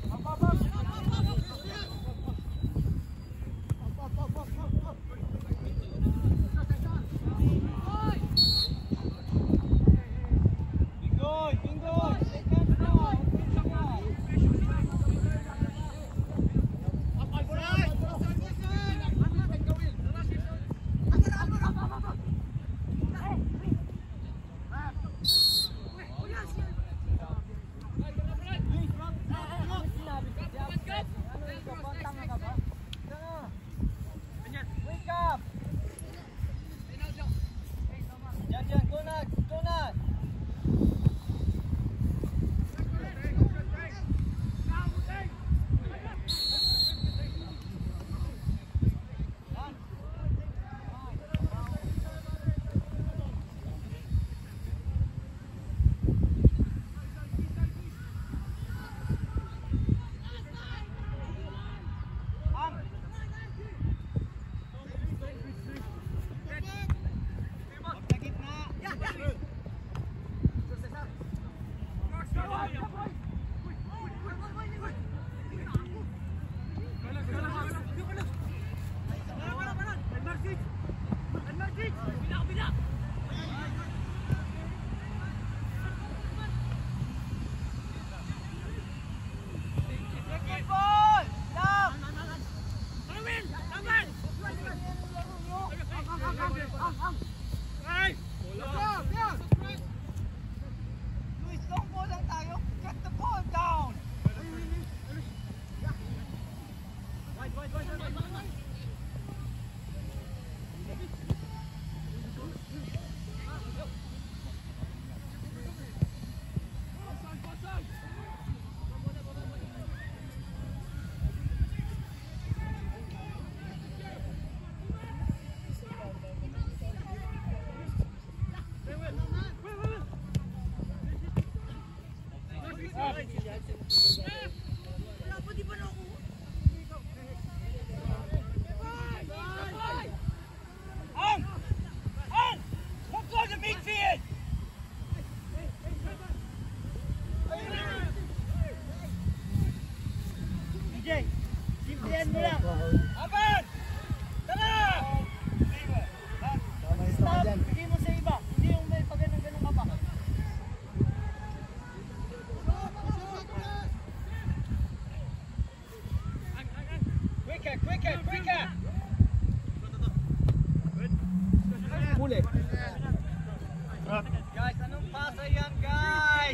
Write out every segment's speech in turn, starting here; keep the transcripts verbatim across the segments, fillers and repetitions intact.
Guys, anong pasa yan, guys?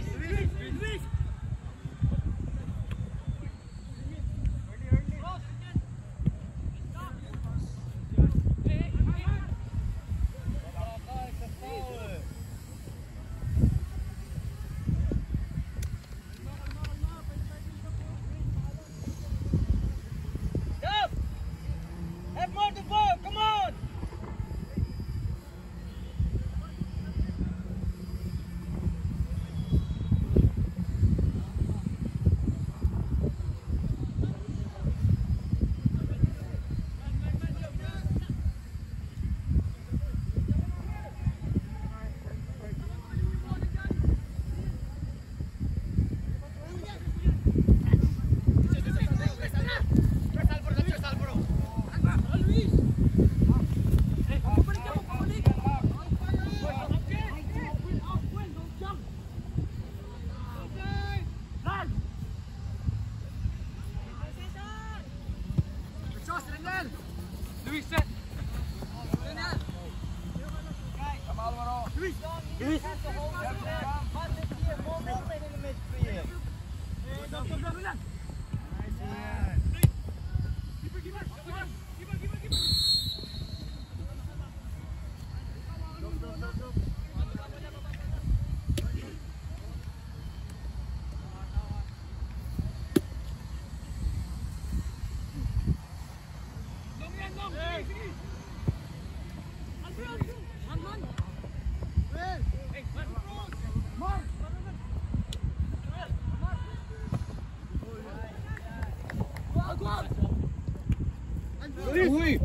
Uy!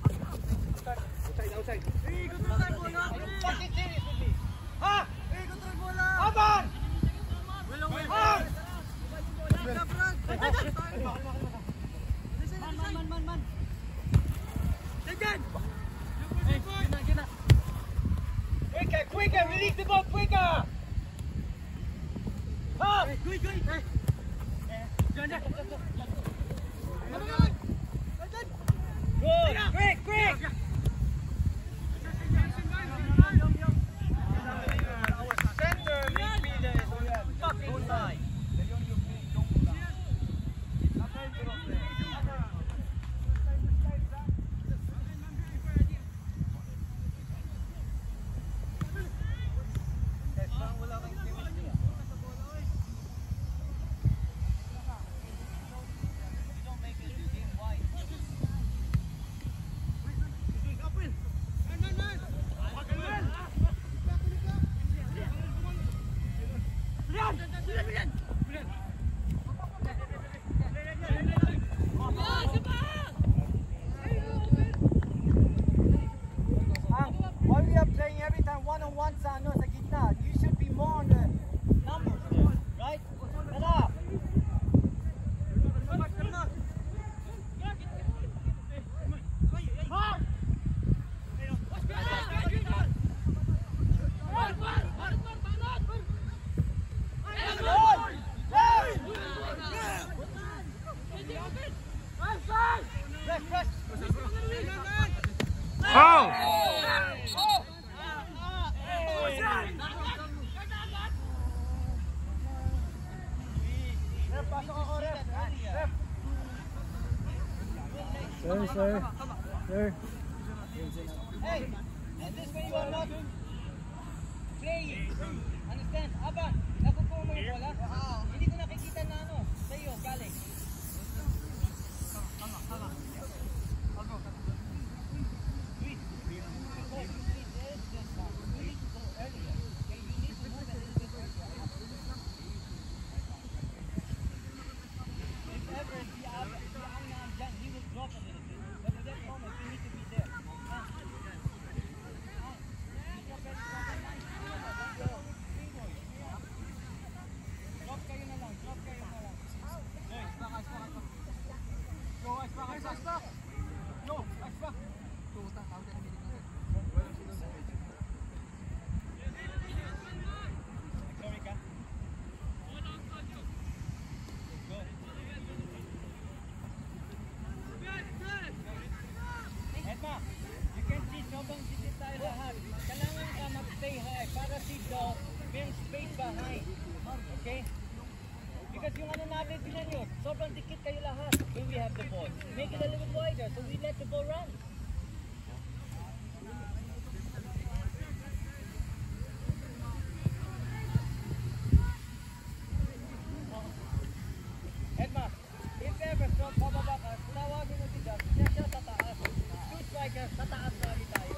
Outside, outside. Hey, control tayo bola! Fucking serious with me! Ha? Hey, control bola! Aban! Wilong, wilong! Man, man, man, man. Again. Hey, gina, gina. Quicker, quicker, release the ball quicker. Up. Hey, quick, quick. Hey. Jangan, jangan. Good, quick, quick. Center midfielder is fucking fine. Sir, sir, sir. Hey, and this way you are not playing. Understand? Abang, nakukuha mo yung bola. Hindi ko nakikita na ano, sa'yo, galing. Tama, tama. I'll go. Please. There's this one. We need to go earlier. Okay, you need to move a little bit earlier. If ever the Abang nandyan, he will drop a little bit. But at that moment, we need to be there. Drop kayo na lang, drop kayo na lang. Hey, back, ice back, ice back. Go, ice back, ice back, ice back. Go, ice back. Sorry ka? Edma, you can see sobrang dikit tayo lahat. Kailangan ka mag-stay high para si Doc may space behind. Okay? Because yung ano natin, tingnan nyo, sobrang dikit kayo lahat when we have the ball. Make it a little bit wider so we let the ball run. Edma, if ever so pababa ka, tawagin mo si Doc. Siya siya sa taas. Two strikers, sa taas lagi tayo.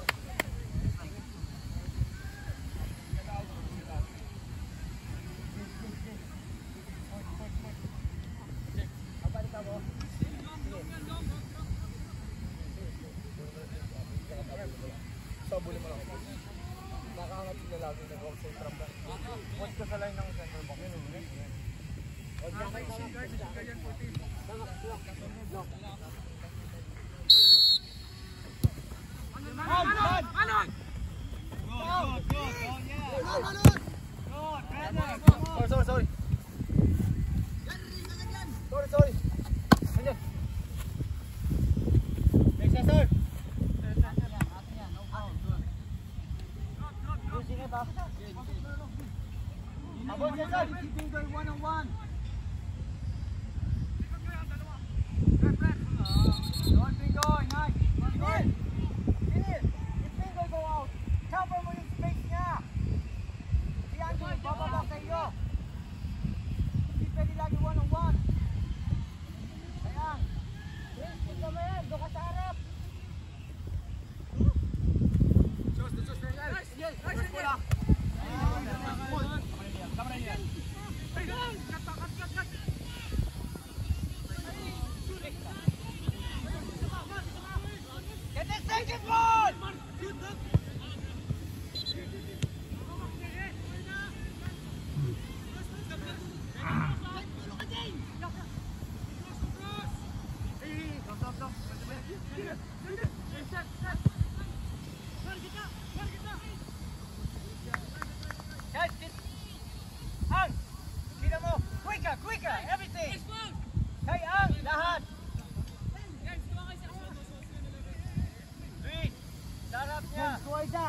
Sabuli mo lang ako. Nakahangat sila lagi nag-outside from that. Watch ka sa line ng center back. Yun, yun, yun. Watch ka kayo sa guard, guard yan fourteen. Block. Manon! Manon! Manon! Good, good, good, oh yeah! Manon! Good, brother! Sorry, sorry, sorry. Sorry, sorry. Andiyan. Next na, sir. Abot siya, sir. Finger one on one. Don't be going, nice. Finish. Finish. If finger go out, cover mo yung space niya. Si Andrew, bababa sa iyo. Hindi pwede lagi one on one. Ayan. Yes, punta mo yan. Doon ka sa harap. Just, just, just. Nice. Yes, nice. Get the second ball! Guys, get Ang! Kita mo! Quicker! Quicker! Everything! Kay Ang! Lahat! Luis! Sarap niya! Kuwaida!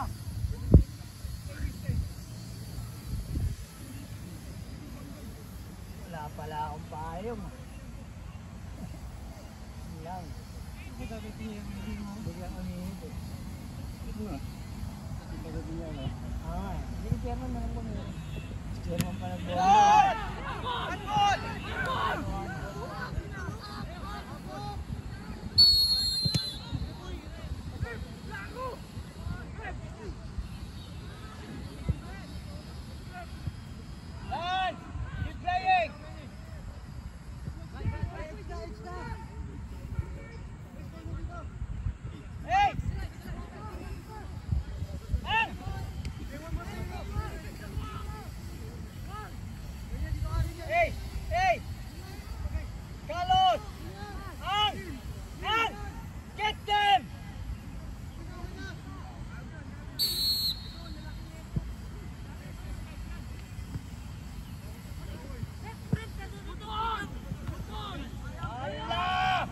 Wala pala akong payong. Lang. Biglang umihinit eh. Ito nga. Ito nga din yan eh. Ah, hindi chairman na lang kami. Chairman pa nag-buwan. Handball! Handball! Lan! Keep playing! Hey! Ang! Hey! Hey! Carlos! Ang! Ang! Get them! Allah!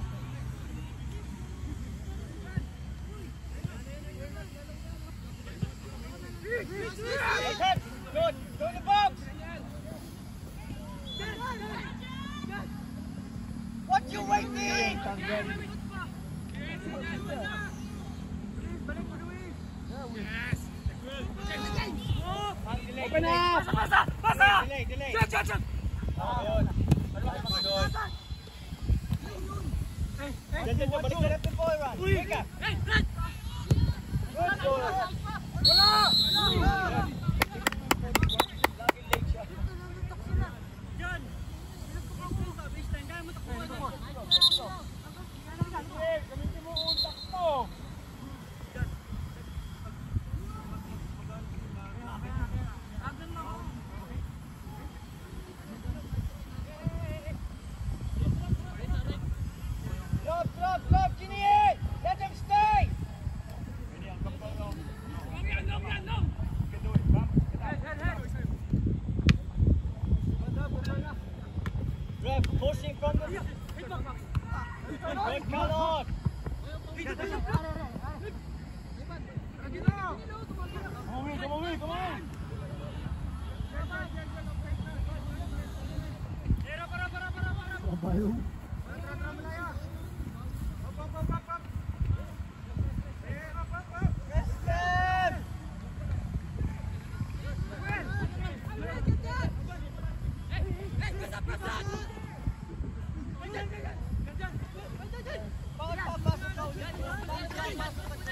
Good! Go to the box! What you waiting? Open up! Pasa! Pasa! Delay! Delay! Shot! Shot! Shot! Ah, yun. Doon. Diyan, diyan, diyan. Balik na natin po, Iran. Ika! Good goal! Wala! Lagi late siya. Yan! Gamitin mo untak mo! Drop, drop, drop, Genie! Let them stay! Ref, pushing from the... Good call on! Come away, come away, come on! Kabayo. Press them! Bawat papasok daw. Bawat papasok daw.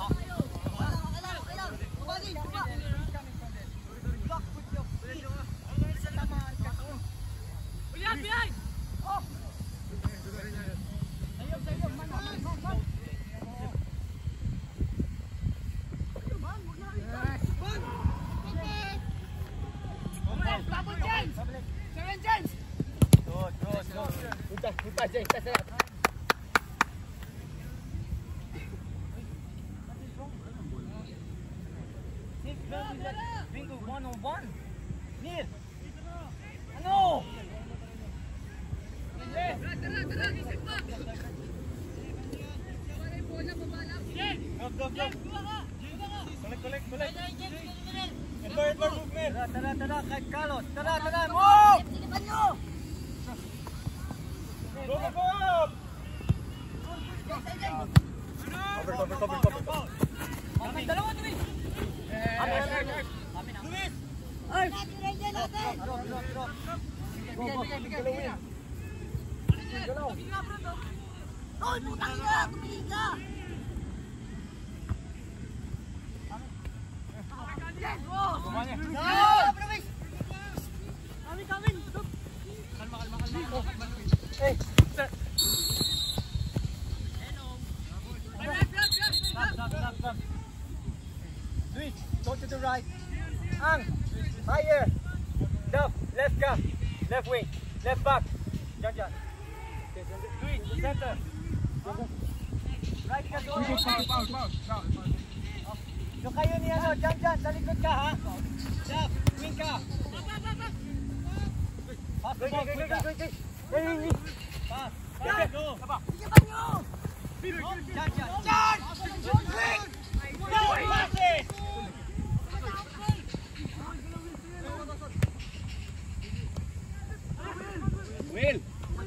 Block with your feet. Sa tamaan ka. Behind! Oh! Sayop, sayop. Man, man, man, man. Double James! Seven James! Good, good, good. Punta, punta, James. That's it. Bingo, one on one. Neil! Ano? Go, go, go. Collect, collect, collect. Edward, Edward, movement. Tara, tara, tara, kay Carlos. Tara, tara, move! Go, go, go! Cover, cover, cover, cover. Kami, dalawa, Luis. Luis! Ay! Drop, drop, drop. Go, go, bigay, galaw. Hoy, putang ina! Tumingin ka! Yes! Oh! Kumanya. No! Promise! Kami, kami! Kalma, kalma, kalma. Hey! Stop, stop, stop, stop. Luis, go to the right. Ang, higher. Duff, left calf, left wing, left back. John, John. Luis, center. Right ka doon. Sige, foul, foul, foul. So kayo ni ano, dyan dyan, sa likod ka ha. Jeff, wing ka. Pass the ball, quick ka. Pass, pass, go. Sige ba nyo? Dyan, dyan. Dyan! Quick! No, pass it! Will!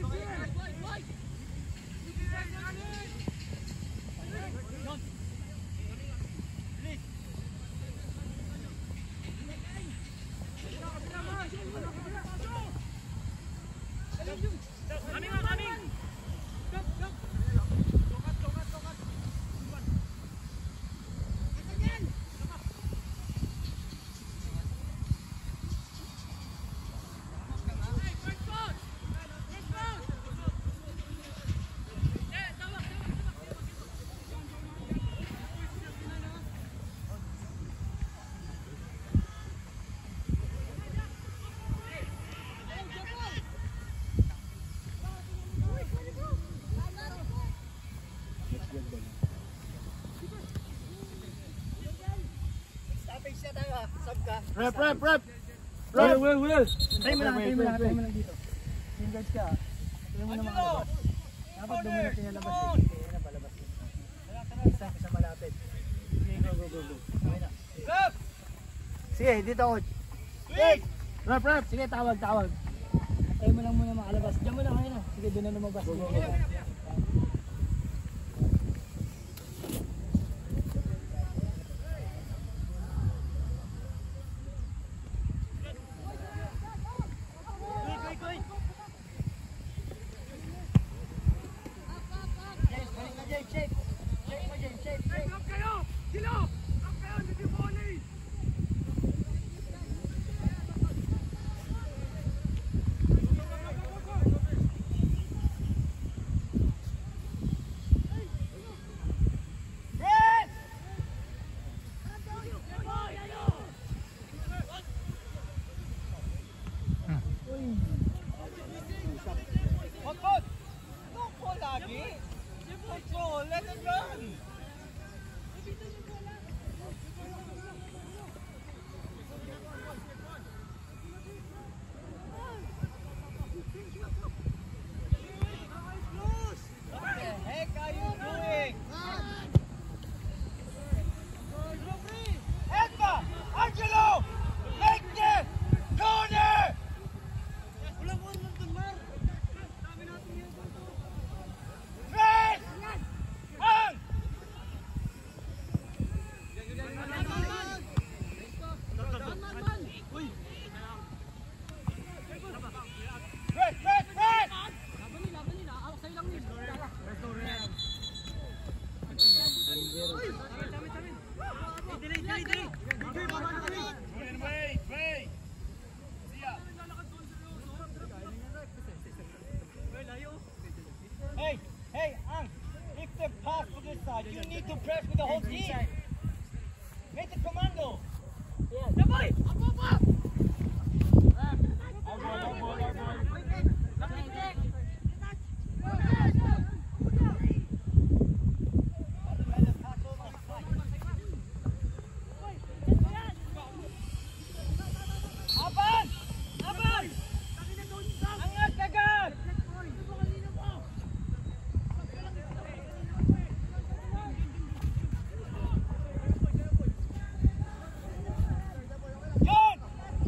Rep, rep, rep! Will, will, will! Tayo mo lang, tayo mo lang, tayo mo lang dito. Team guards ka. Tayo mo naman kalabas. Dapat doon mo na pinalabas eh. Kaya na palabas eh. Isa, isa malapit. Sige, go, go, go, go. Okay na. Rep! Sige, dito coach. Wait! Rep, rep! Sige, tawag, tawag. Tayo mo lang muna makalabas. Diyan mo lang, kayo na. Sige, doon na lumabas. Go, go, go. Hey, hey, Ang, if the pass to this side, you need to press with the whole team. Make the commando. Yeah, boy. Up, up, up. Aban! Aban! Angat agad! John!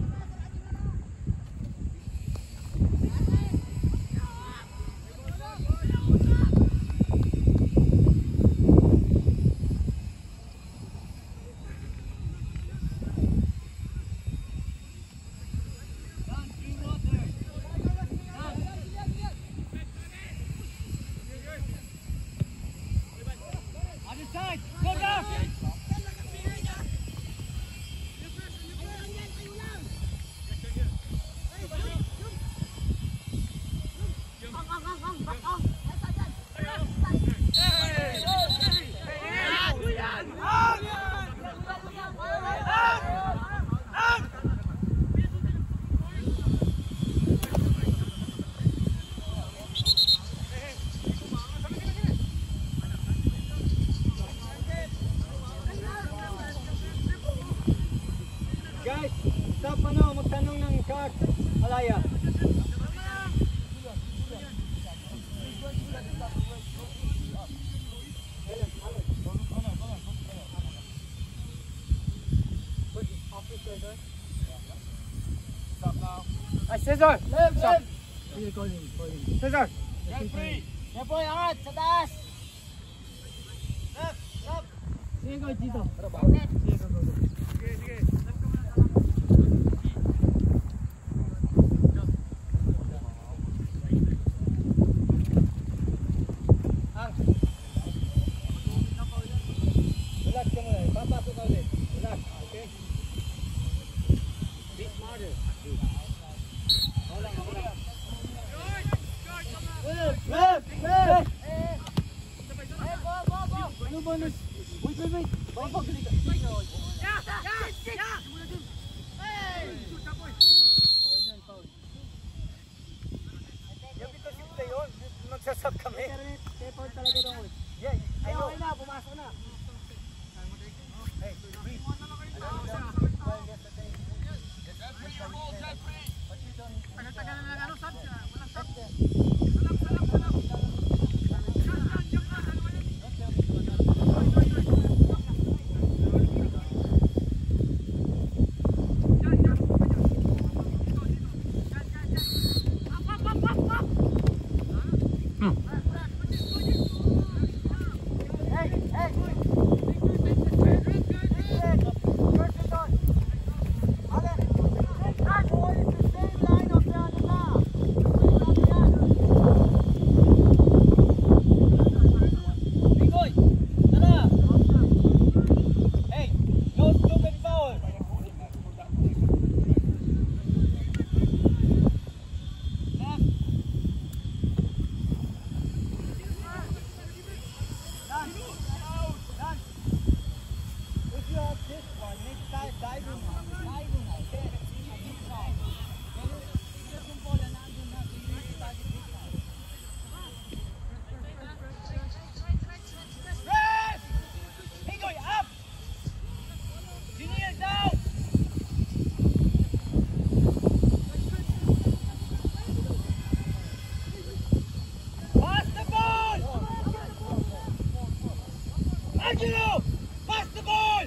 Cesar. Stop. Cesar. Ya boy, angat sa taas. Stop, stop. Sige ko dito. Relax ka muna. Papasok ka ulit. Relax, okay? Be smarter. Hold on, hold on. Left, left. Eh, go, go, go. Ano bonus? Wait, wait, wait. Baba ka dito. Ya, ya, ya. Hey. Yung ito simple yun. Magsasab kami. Foul talaga doon. Yeah, I know. Okay na, pumasok na. Hey, breathe. Angelo! Pass the ball!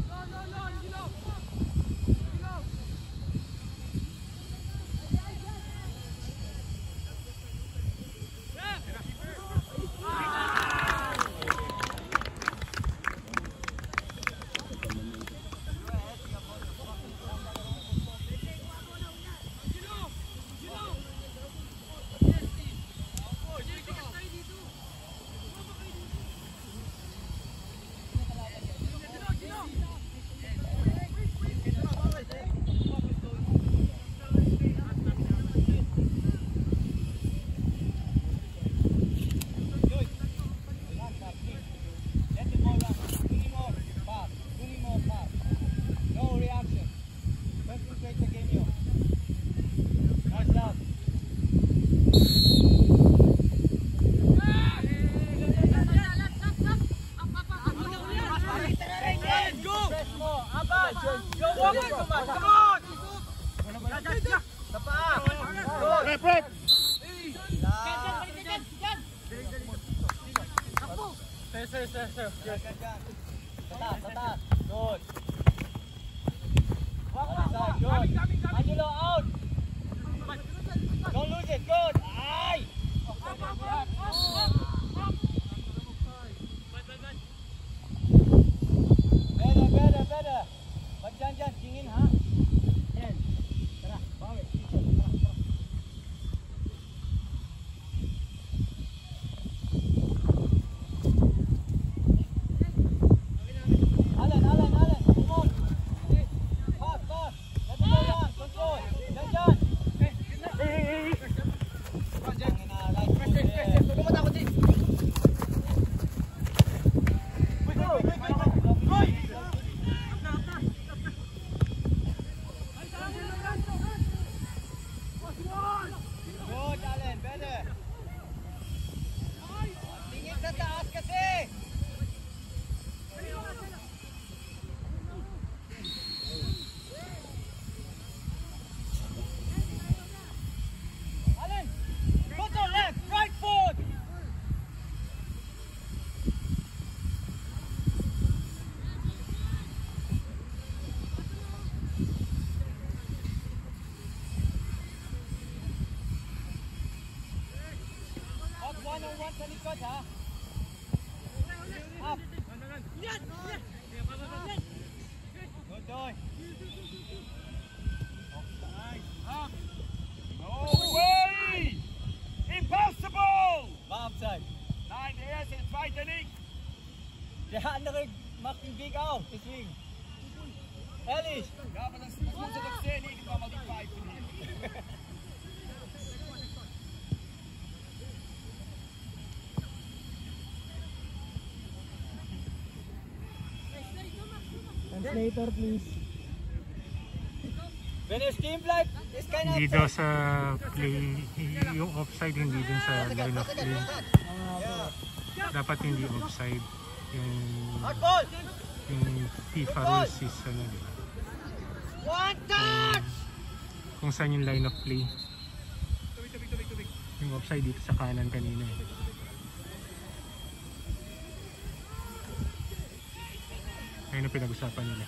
Angelo out! Don't lose it, good! Ay! Better, better, better! Ba't dyan dyan? Tingin ha? Yan. Tara, bawi. Alan, Alan, Alan! Come on! Pass, pass! Let it go lang! Control! Dyan dyan! Hey, hey, hey! One on one sa likod ha. Up. Good boy. Up. No way! Impossible! Offside. Nein, der ist jetzt weiter links. Der andere macht den Weg auf, deswegen. Ehrlich. Ja, aber das, das muss er doch sehen, irgendwann mal die Pfeifen hier. Translator, please. Wenn er stehen bleibt, ist kein Hindi Offside. daw sa play, yung offside hindi dun sa line of play. Dapat hindi offside. Yung, Hardball! yung FIFA rules is ano, di ba? One touch! Kung saan yung line of play. Yung offside dito sa kanan kanina eh. Ayun ang pinag-usapan nila.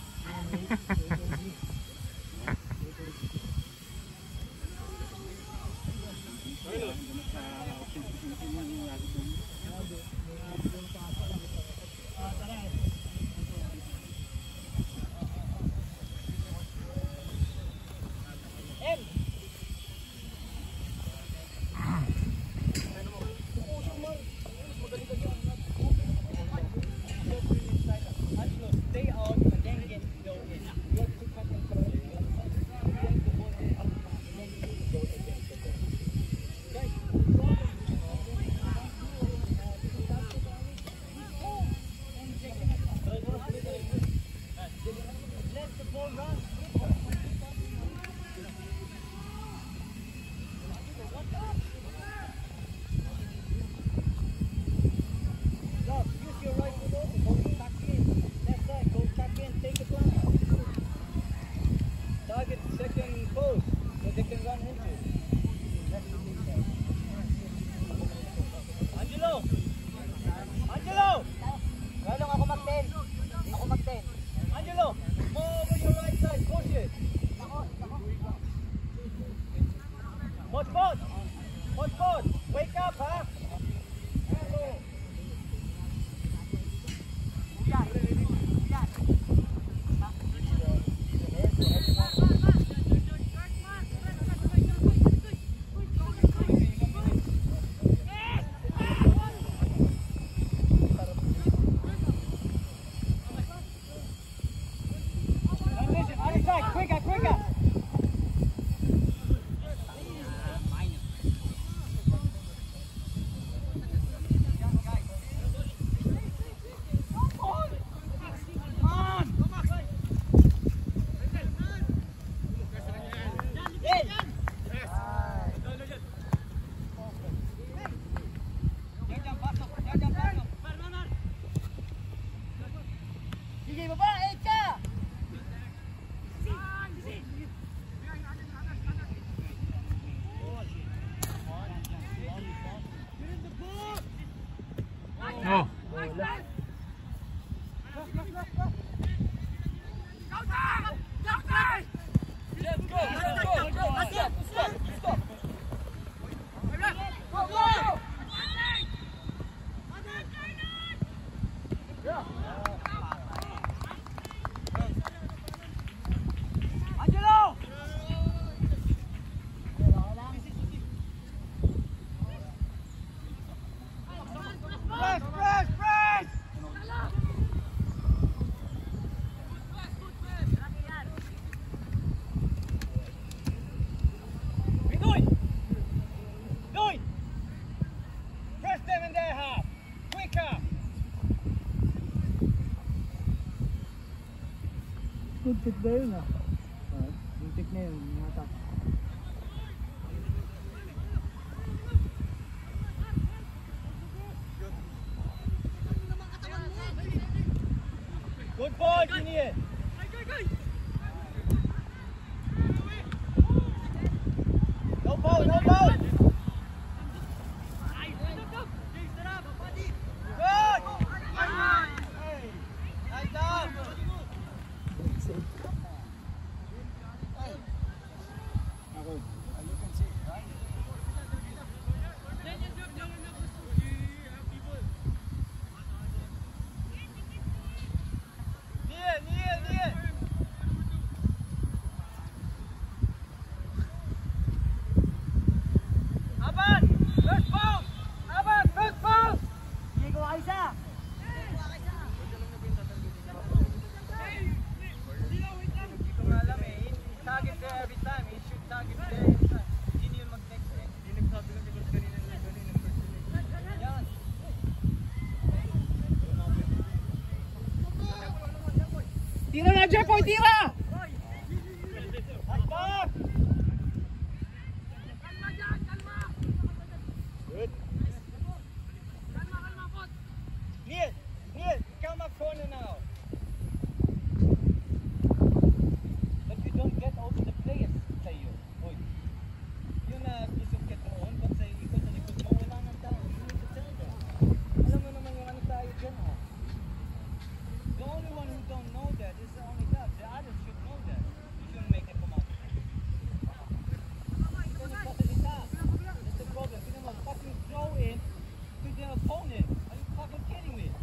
Stay out and then get go in. You have to cut and throw. Let the ball run. Look, use your right foot over. Go tuck in. Left side, go tuck in. Take the plan. Target second post so they can run into it. Angelo! Angelo! Galong ako mag-ten. Ako mag-ten. Angelo! More over your right side. Push it. Pod, pod! Pod, pod! Wake up, ha? Hello! Transition, other side, quicker, quicker! Sige, baba, Echa! Oh! Let's go, let's go, let's go, let's go, let's go. Go, go! Angelo! Press, press, press! Pinoy! Pinoy! Press them in their half. Quicker! Good fit ba yun ah? Good fit na yun, matak. Good ball, Junior! No ball, no ball! Good! Nice job! Tira na, Jeffoy, tira! Back! Good. Neil, Neil, come up corner now. But you don't get over the players sa'yo. Oy. Yun na gusto ka doon, but sa ikot sa likod mo, wala nang tao. You need to tell them. Alam mo naman yung ano tayo dyan, ha? The only one who don't know that is only that. The others should know that. You shouldn't make it come out. That's the problem. You know, fucking throw in to the opponent. Are you fucking kidding me?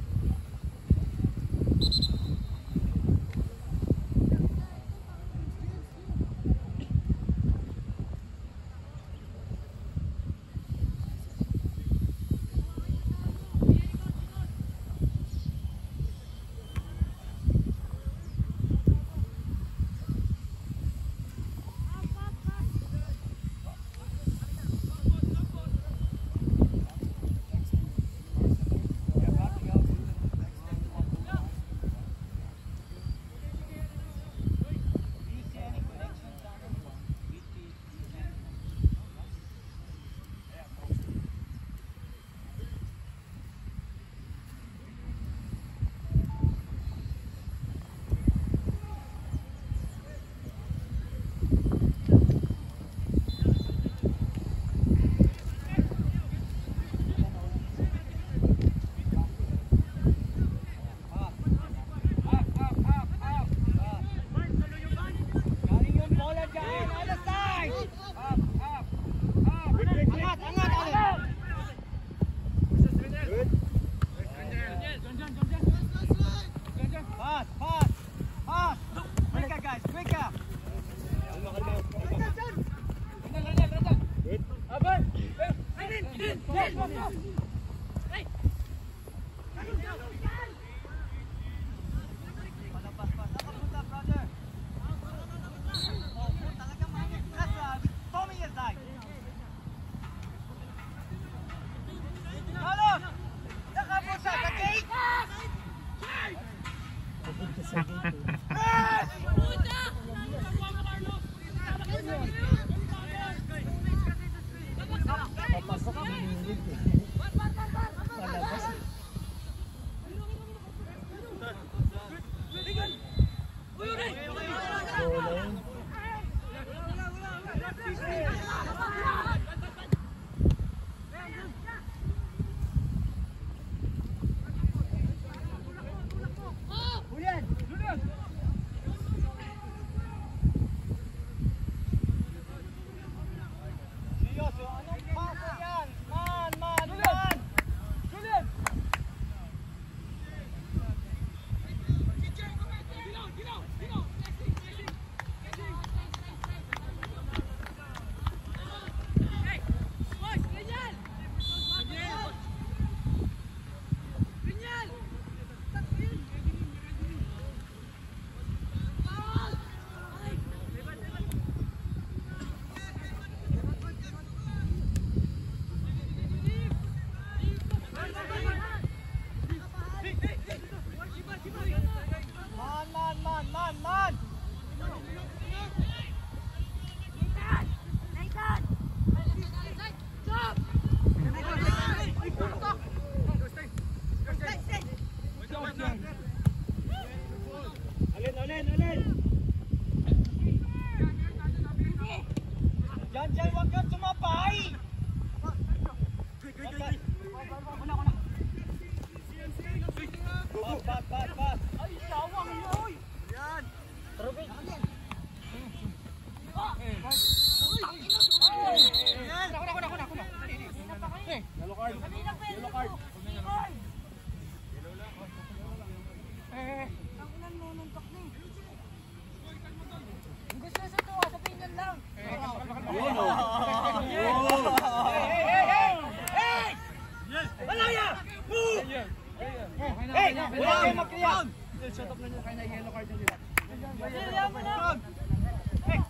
Hey! Wala kayo mag-clear! Shut up na nyo, kaya na yellow card nyo nila. Kaya mo na! Hey!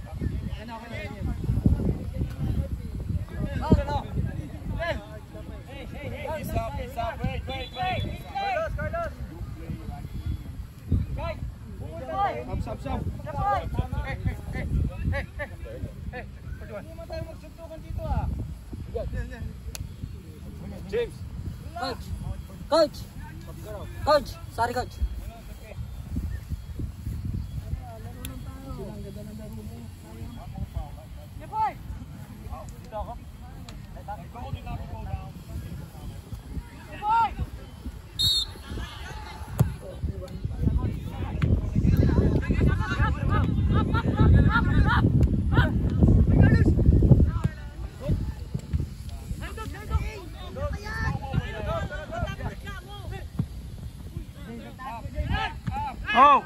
Ano, okay na yun. Ano na? Hey! Hey, hey, hey! Peace up, peace up, wait, wait, wait! Carlos, Carlos! Guys! Sub, sub. Hey, hey, hey, hey, hey. Hindi naman tayo magsuntukan dito ah. James. Coach. Coach. Coach. Sorry, coach. Oh!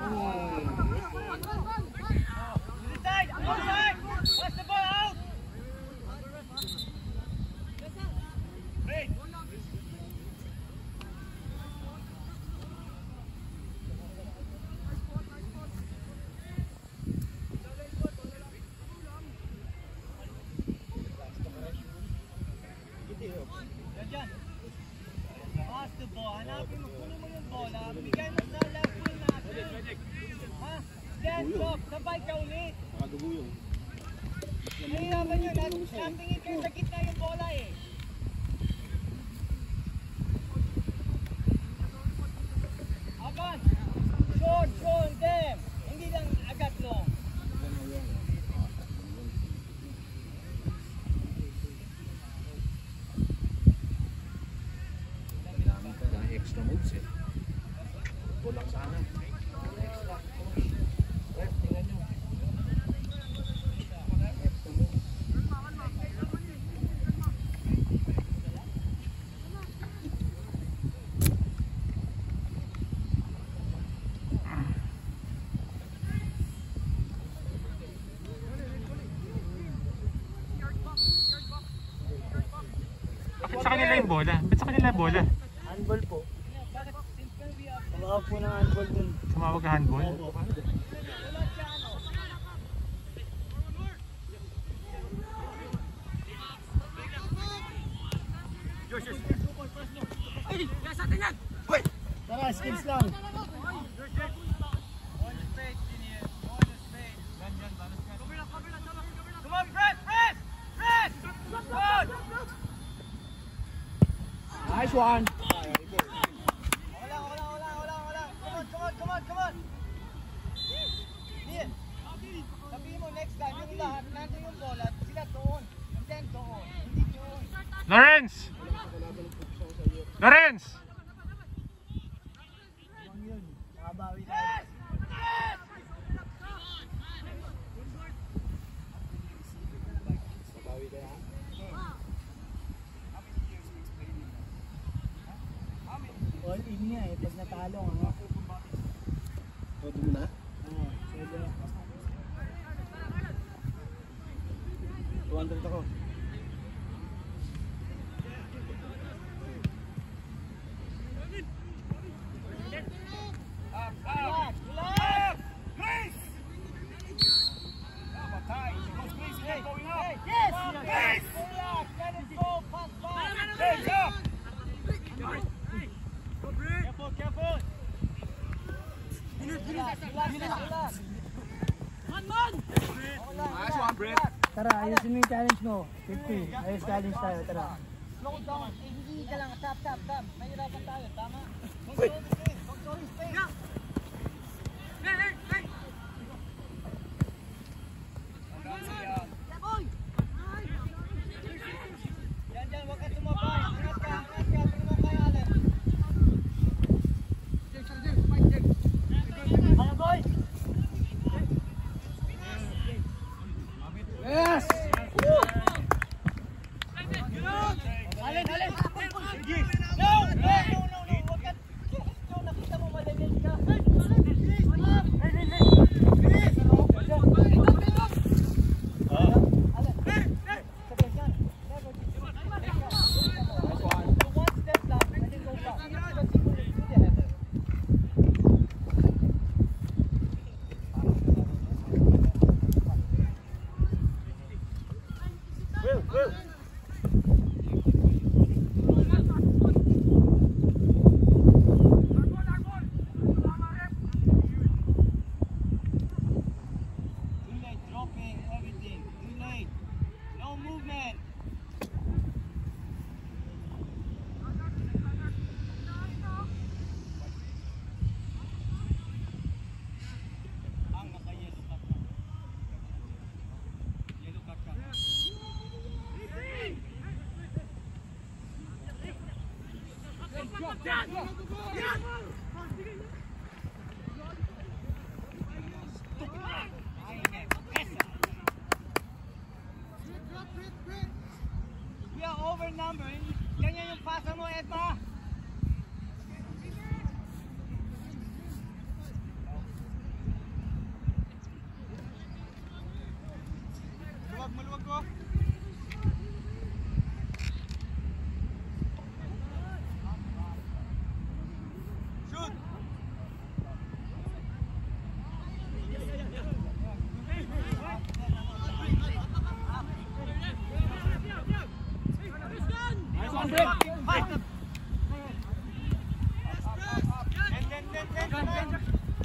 Diyan. Pass the ball. Hanapin mo, kunin mo yung bola. Bigay mo sa left wing natin. Ha? Stand up. Sabay ka ulit. Nahihirapan yun. Natingin kayo sa gitna yung bola eh. Aban. Short, short them. Hindi lang agad long. Extra moves eh. Kulang sana. Extra. Ref, tingnan nyo. Extra moves. Bakit sa kanila yung bola? Ba't sa kanila yung bola? Handball po. Tumawag po ng handball dun. Tumawag ka handball? Tara, skills lang. Come on, press, press! Press! Good! Nice one. Wala, wala, wala, wala, wala. Come on, come on, come on, come on. Here. Sabihin mo next time, yung lahat, nandun yung bola, sila doon. And then doon. Hindi doon. Lawrence! Lawrence! Nakabawi tayo. Nakabawi tayo. All in niya eh, pag natalo ano. O, dun na? Oo, pwede. two hundred ako. Relax, relax! Grace! Hey, hey, yes! Yes! Relax, let it go, pass back! Hey, up! Careful, careful! Relax, relax, relax! Nice one, Brett. Tara, ayusin mo yung challenge mo. fifty. Ayos challenge tayo, tara. Slow down, eh, hindi ka lang, tap, tap, tap. Mahirapan tayo, tama? Control the space, control the space! Yan, yan, huwag ka sumabay. Ingat ka, ingat ka, tingnan mo kay Allen. Mga boy! Yes! Allen, Allen! No, no, no, no, no, huwag ka. We are over number. Ganyan yung pasa mo, Edma. Maluwag, maluwag ko. Shoot! Nice one, break! Fight! Then, then, then, then, then.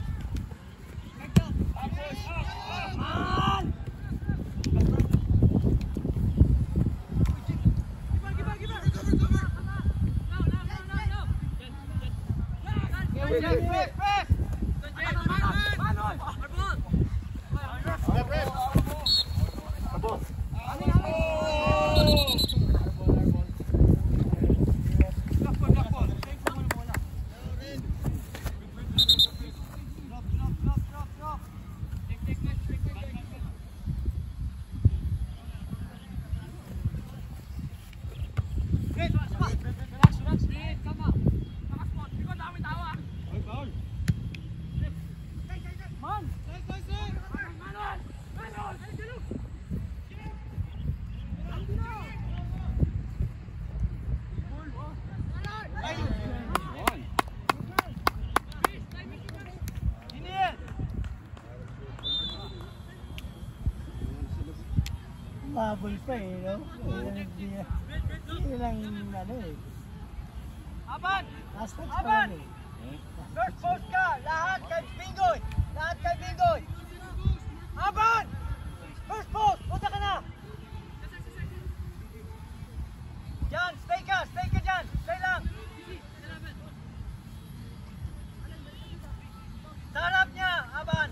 Mabul pa eh, no? Hindi lang, ano eh. Aban! Hashtag pa Aban! lang eh. First post ka! Lahat kay Bingoy! Lahat kay Bingoy! Aban! First post! Punta ka na! Diyan! Stay ka! Stay ka dyan! Stay lang! Sa harap niya! Aban!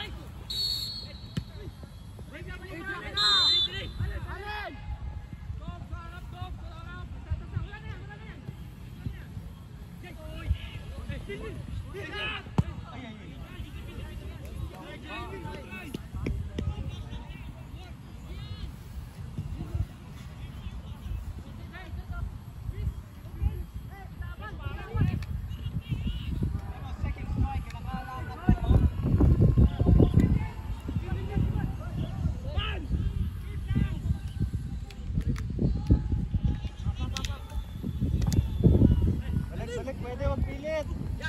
Balik, pwede magpilit.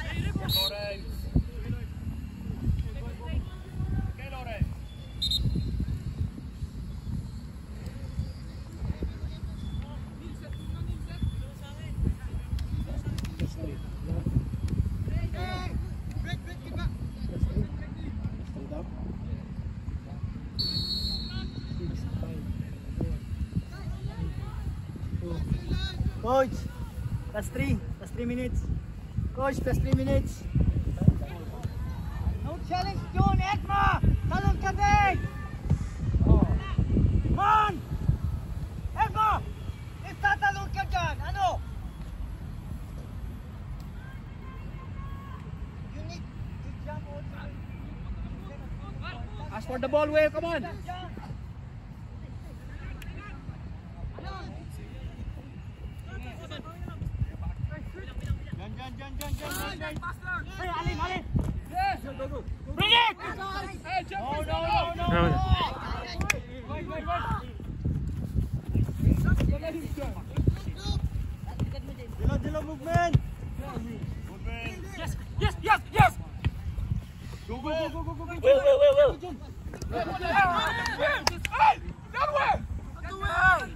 Coach, plus three, plus three minutes. Coach, plus three minutes. No challenge June, Edma! Talon ka din! Come on! Edma! Itatalon ka dyan! Ano? You need to jump also. Ask for the ball, Will. Come on. Dyan, dyan, dyan, dyan, dyan, dyan, dyan. Hey, Alin, Alin. Yes. Go, go. Bring it. Hey, jump. No, no, no, no. No. Wait, wait, wait. Dilo, dilo, movement. Yes, yes, yes, yes. Go, go, go, go, go, go. Will, Will, Will, Will. Hey, that way. That way.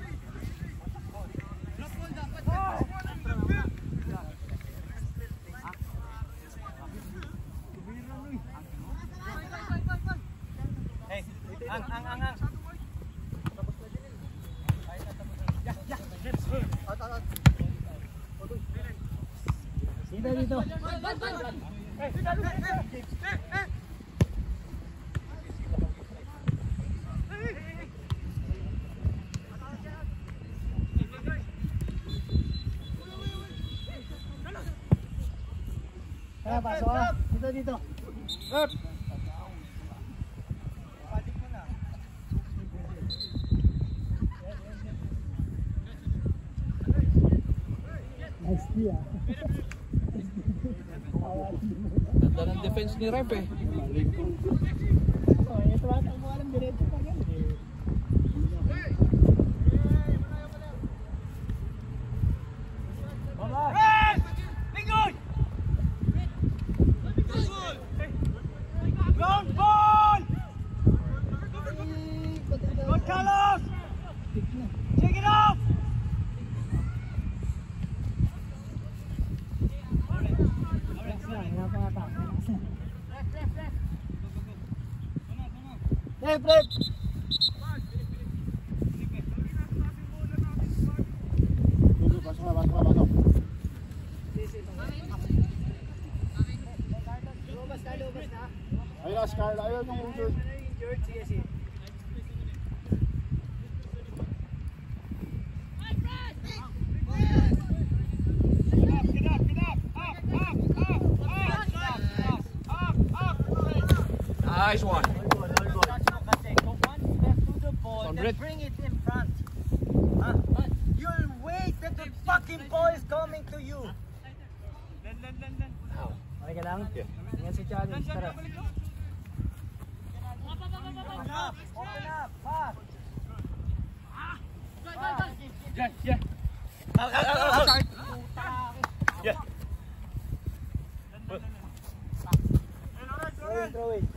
Hey, ang, ang, ang, ang. Sino dito? Kaya, pasok ka. Dito, dito. Rep! Balik mo na. Nice D ah. Ganda ng defense ni Rep eh. Oh, ito ata mo alam diretso pa yan. Ground ball! Go Carlos! Take it off! Hey, Fred! Pasok na, pasok na, pasok. Lumabas na, lumabas na. Ayun na, Scarla. Ayun yung injured. Injured, sige, sige. Nice one. Then bring it in front. Huh? You'll wait that the fucking ball is coming to you. Okay ka lang? Yan si challenge, tara. Open up, open up, pass. Yeah, yeah. Out, out, out, out. Yeah. Throw it, throw it.